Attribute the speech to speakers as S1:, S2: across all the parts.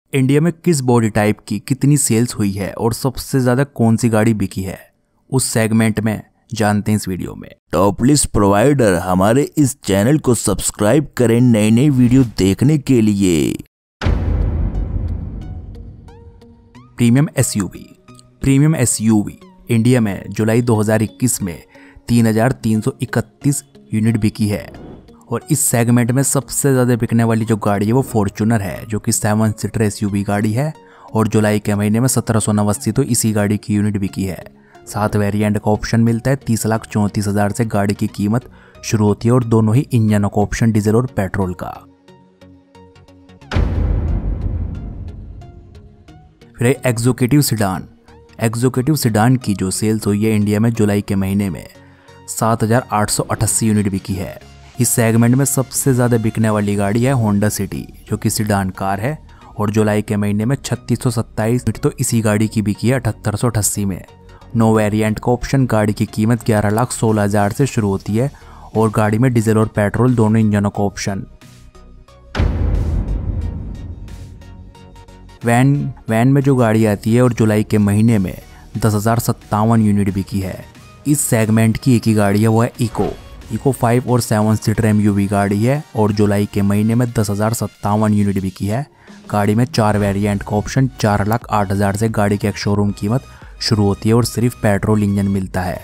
S1: India में किस body type की कितनी सेल्स हुई है और सबसे ज़्यादा कौन सी गाड़ी बिकी है, उस सेगमेंट में जानते हैं इस वीडियो में।
S2: टॉप लिस्ट प्रोवाइडर हमारे इस चैनल को सब्सक्राइब करें नई नई वीडियो देखने के लिए।
S1: प्रीमियम एसयूवी इंडिया में जुलाई 2021 में 3,331 यूनिट बिकी है और इस सेगमेंट में सबसे ज़्यादा बिकने वाली जो गाड़ी है वो फॉर्च्यूनर है, जो कि 7 सीटर एसयूवी गाड़ी है और जुलाई के महीने में 1789 तो इसी गाड़ी की यूनिट बिकी है। 7 वेरिएंट का ऑप्शन मिलता है। 30,34,000 से गाड़ी की कीमत शुरू होती है और दोनों ही इंजनों का ऑप्शन डीजल और पेट्रोल का। फिर एग्जीक्यूटिव सिडान की जो सेल्स हुई है इंडिया में जुलाई के महीने में 7,888 यूनिट बिकी है। इस सेगमेंट में सबसे ज़्यादा बिकने वाली गाड़ी है होंडा सिटी, जो कि सिडान कार है और जुलाई के महीने में 3627 यूनिट तो इसी गाड़ी की बिकी है 7888 में। 9 वेरिएंट का ऑप्शन, गाड़ी की कीमत 11,16,000 से शुरू होती है और गाड़ी में डीजल और पेट्रोल दोनों इंजनों का ऑप्शन। वैन में जो गाड़ी आती है और जुलाई के महीने में 10,057 यूनिट बिकी है। इस सेगमेंट की एक ही गाड़ी है, वो है इको 5 और 7 सीटर एमयूवी गाड़ी है और जुलाई के महीने में 10,057 यूनिट बिकी है। गाड़ी में 4 वेरिएंट का ऑप्शन। 4,08,000 से गाड़ी की एक शोरूम कीमत शुरू होती है और सिर्फ पेट्रोल इंजन मिलता है।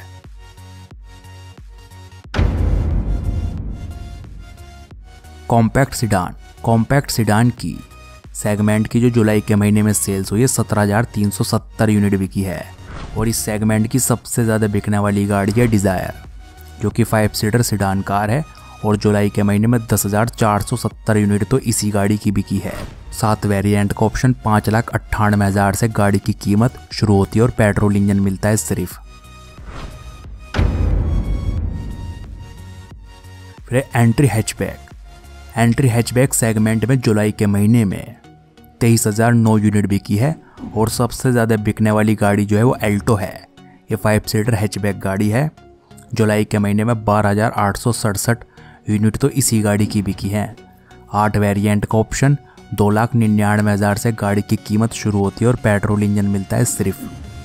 S1: कॉम्पैक्ट सिडान की सेगमेंट की जो जुलाई के महीने में सेल्स हुई है 17,370 यूनिट बिकी है और इस सेगमेंट की सबसे ज़्यादा बिकने वाली गाड़ी है डिज़ायर, जो कि 5 सीटर सिडान कार है और जुलाई के महीने में 10,470 यूनिट तो इसी गाड़ी की बिकी है। 7 वेरिएंट का ऑप्शन। 5,98,000 से गाड़ी की कीमत शुरू होती है और पेट्रोल इंजन मिलता है सिर्फ। फिर एंट्री हैचबैक सेगमेंट में जुलाई के महीने में 23,009 यूनिट बिकी है और सबसे ज़्यादा बिकने वाली गाड़ी जो है वो एल्टो है। ये 5 सीटर हैचबैक गाड़ी है। जुलाई के महीने में 12,867 यूनिट तो इसी गाड़ी की बिकी है। 8 वेरिएंट का ऑप्शन। 2,99,000 से गाड़ी की कीमत शुरू होती है और पेट्रोल इंजन मिलता है सिर्फ।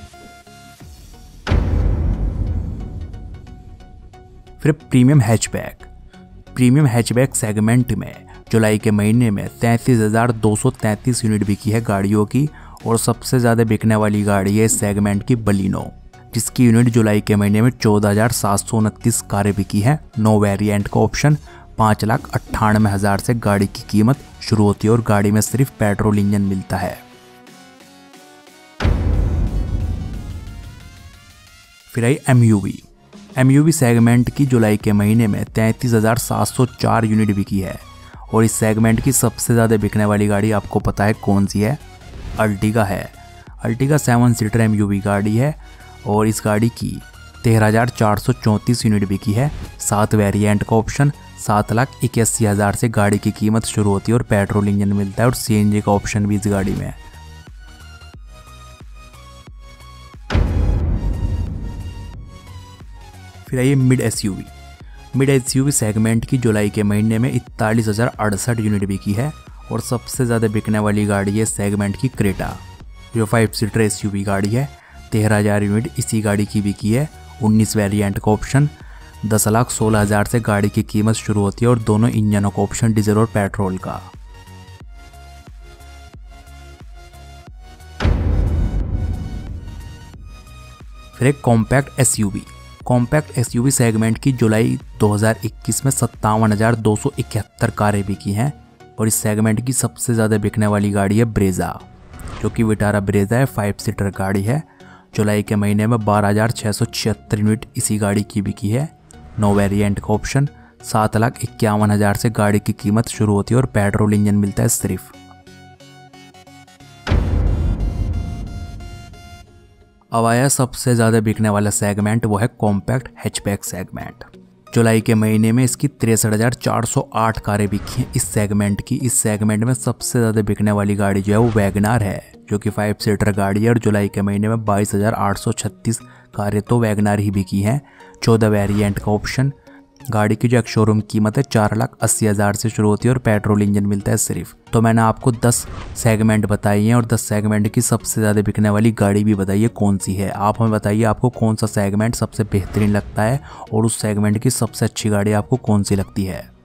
S1: फिर प्रीमियम हैचबैक सेगमेंट में जुलाई के महीने में 33,233 यूनिट बिकी है गाड़ियों की और सबसे ज़्यादा बिकने वाली गाड़ी है इस सेगमेंट की बलिनो, जिसकी यूनिट जुलाई के महीने में 14,729 कारें बिकी है। 9 वेरिएंट का ऑप्शन। 5,98,000 से गाड़ी की कीमत शुरू होती है और गाड़ी में सिर्फ पेट्रोल इंजन मिलता है। फिर आई एमयूवी सेगमेंट की जुलाई के महीने में 33,704 यूनिट बिकी है और इस सेगमेंट की सबसे ज़्यादा बिकने वाली गाड़ी आपको पता है कौन सी है? अर्टिगा है। अर्टिगा 7 सीटर एमयूवी गाड़ी है और इस गाड़ी की 13,434 यूनिट बिकी है। 7 वेरिएंट का ऑप्शन। 7,81,000 से गाड़ी की कीमत शुरू होती है और पेट्रोल इंजन मिलता है और सीएनजी का ऑप्शन भी इस गाड़ी में है। फिर आइए मिड एसयूवी सेगमेंट की जुलाई के महीने में 41,068 यूनिट बिकी है और सबसे ज़्यादा बिकने वाली गाड़ी है सेगमेंट की क्रेटा, जो 5 सीटर एसयूवी गाड़ी है। 13,000 यूनिट इसी गाड़ी की बिकी है। 19 वेरिएंट का ऑप्शन। 10,16,000 से गाड़ी की कीमत शुरू होती है और दोनों इंजनों का ऑप्शन डीजल और पेट्रोल का। फिर एक कॉम्पैक्ट एसयूवी सेगमेंट की जुलाई 2021 में 57,271 कारें बिकी हैं और इस सेगमेंट की सबसे ज़्यादा बिकने वाली गाड़ी है ब्रेजा, जो कि विटारा ब्रेजा है। 5 सीटर गाड़ी है। जुलाई के महीने में 12,676 यूनिट इसी गाड़ी की बिकी है। 9 वेरिएंट का ऑप्शन। 7,51,000 से गाड़ी की कीमत शुरू होती है और पेट्रोल इंजन मिलता है सिर्फ। अब आया सबसे ज़्यादा बिकने वाला सेगमेंट, वो है कॉम्पैक्ट हैचबैक सेगमेंट। जुलाई के महीने में इसकी 63,408 कारें बिकी हैं इस सेगमेंट की। इस सेगमेंट में सबसे ज़्यादा बिकने वाली गाड़ी जो है वो वैगनार है, जो कि 5 सीटर गाड़ी है और जुलाई के महीने में 22,836 कारें तो वैगनार ही बिकी हैं। 14 वेरिएंट का ऑप्शन। गाड़ी की जो एक शोरूम कीमत है 4,80,000 से शुरू होती है और पेट्रोल इंजन मिलता है सिर्फ। तो मैंने आपको 10 सेगमेंट बताई हैं और 10 सेगमेंट की सबसे ज़्यादा बिकने वाली गाड़ी भी बताइए कौन सी है। आप हमें बताइए आपको कौन सा सेगमेंट सबसे बेहतरीन लगता है और उस सेगमेंट की सबसे अच्छी गाड़ी आपको कौन सी लगती है।